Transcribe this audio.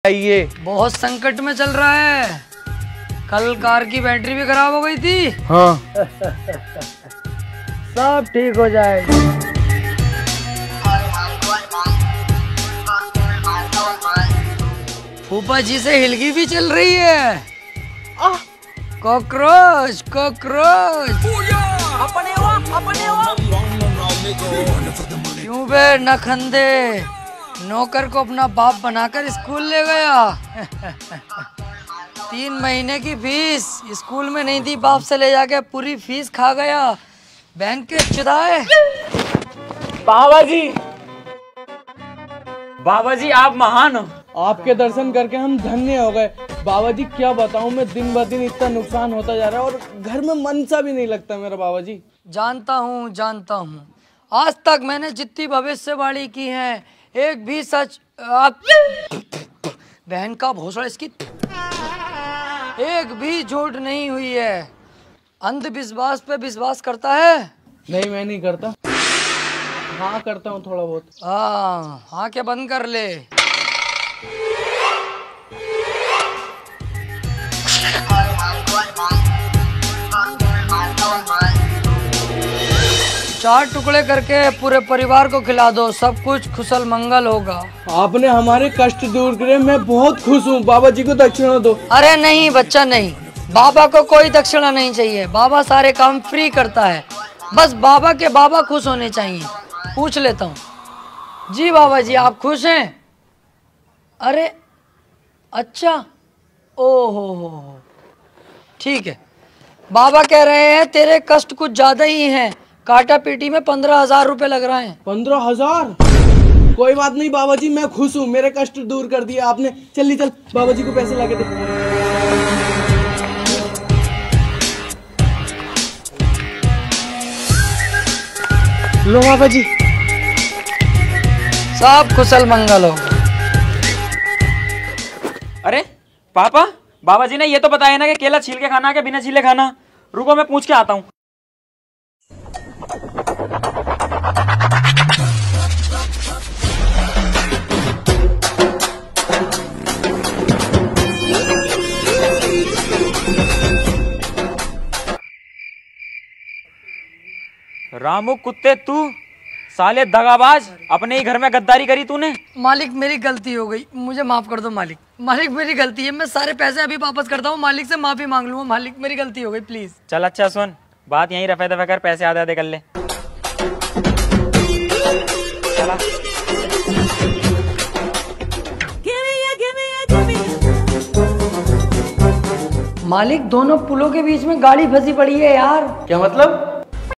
ये बहुत संकट में चल रहा है। कल कार की बैटरी भी खराब हो गई थी। हाँ सब ठीक हो जाएगा। फूफा जी से हिलगी भी चल रही है। Cockroach cockroach. क्यों बे नखंदे, नौकर को अपना बाप बनाकर स्कूल ले गया। 3 महीने की फीस स्कूल में नहीं दी, बाप से ले जाके पूरी फीस खा गया। बैंक के चुदाए। बाबा जी आप महान हो। आपके दर्शन करके हम धन्य हो गए। बाबा जी क्या बताऊं, मैं दिन ब दिन इतना नुकसान होता जा रहा है और घर में मन सा भी नहीं लगता मेरा। बाबा जी जानता हूँ, आज तक मैंने जितनी भविष्यवाणी की है एक भी सच बहन का भोसड़ा इसकी एक भी झूठ नहीं हुई है। अंधविश्वास पे विश्वास करता है? नहीं, मैं नहीं करता। हाँ करता हूँ थोड़ा बहुत। हाँ क्या बंद कर ले। चार टुकड़े करके पूरे परिवार को खिला दो, सब कुछ कुशल मंगल होगा। आपने हमारे कष्ट दूर करे, मैं बहुत खुश हूँ। बाबा जी को दक्षिणा दो। अरे नहीं बच्चा नहीं, बाबा को कोई दक्षिणा नहीं चाहिए। बाबा सारे काम फ्री करता है, बस बाबा के बाबा खुश होने चाहिए। पूछ लेता हूँ जी बाबा जी, आप खुश हैं? अरे अच्छा, ओहो ठीक है। बाबा कह रहे हैं तेरे कष्ट कुछ ज्यादा ही हैं, काटा पीटी में 15,000 रुपए लग रहे हैं। 15,000? कोई बात नहीं बाबा जी, मैं खुश हूँ। मेरे कष्ट दूर कर दिया आपने। चल बाबा जी को पैसे लाके दे। लो बाबा जी, सब कुशल मंगल हो। अरे पापा, बाबा जी ने ये तो बताया ना कि केला छील के खाना है बिना छीले खाना। रुको मैं पूछ के आता हूँ। रामू कुत्ते, तू साले दगाबाज, अपने ही घर में गद्दारी करी तूने। मालिक मेरी गलती हो गई, मुझे माफ कर दो मालिक। मालिक मेरी गलती है, मैं सारे पैसे अभी वापस करता हूँ। मालिक से माफी मांग लूंगा। मालिक मेरी गलती हो गई, प्लीज। चल अच्छा सुन, बात यहीं रफे दफे कर, पैसे आधे आधे कर ले। चला। मालिक दोनों पुलों के बीच में गाड़ी फंसी पड़ी है यार। क्या मतलब?